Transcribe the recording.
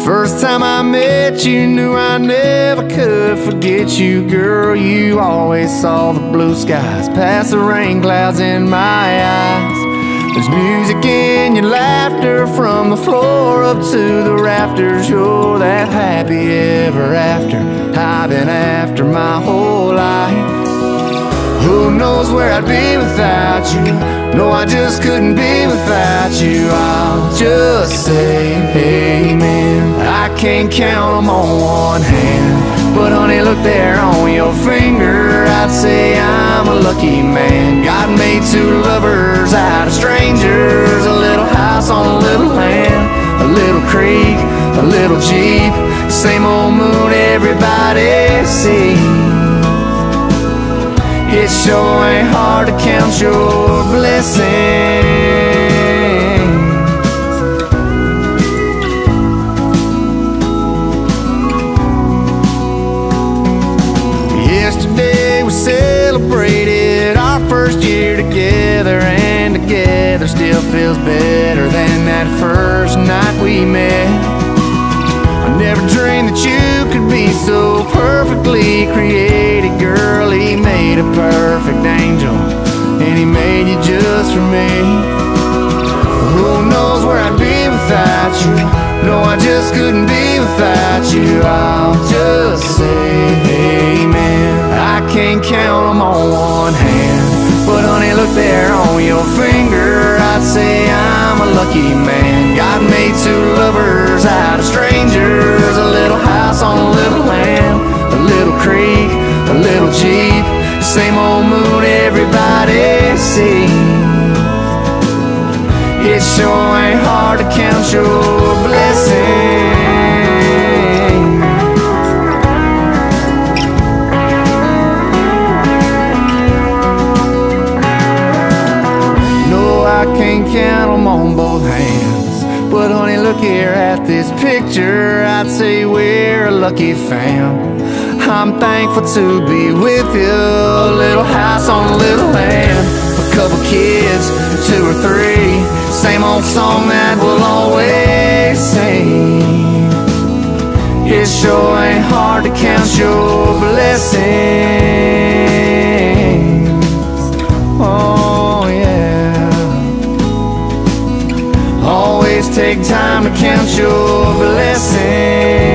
First time I met you, knew I never could forget you. Girl, you always saw the blue skies past the rain clouds in my eyes. There's music in your laughter, from the floor up to the rafters. You're that happy ever after I've been after my whole life. Who knows where I'd be without you? No, I just couldn't be without you. I'll just say amen. I can't count them on one hand, but honey, look there on your finger. I'd say I'm a lucky man. God made two lovers out of strangers. A little house on a little land, a little creek, a little Jeep, same old moon everybody sees. It sure ain't hard to count your blessings. Yesterday we celebrated our first year together, and together still feels better than that first night we met. I never dreamed that you could be so perfectly created, girl. He made a perfect angel, and he made you just for me. Who knows where I'd be without you? No, I just couldn't be without you. I'll just say amen. I can't count them on one hand, but honey, look there on your finger. I'd say I'm a lucky man. God made two lovers out of strangers. A little house on a little land, a little creek, a little Jeep, same old moon everybody sees. It sure ain't hard to count your blessings. No, I can't count them on both hands, but honey, look here at this picture. I'd say we're a lucky fam. I'm thankful to be with you. A little house on a little land, a couple kids, 2 or 3, same old song that we'll always sing. It sure ain't hard to count your blessings. Oh yeah. Always take time to count your blessings.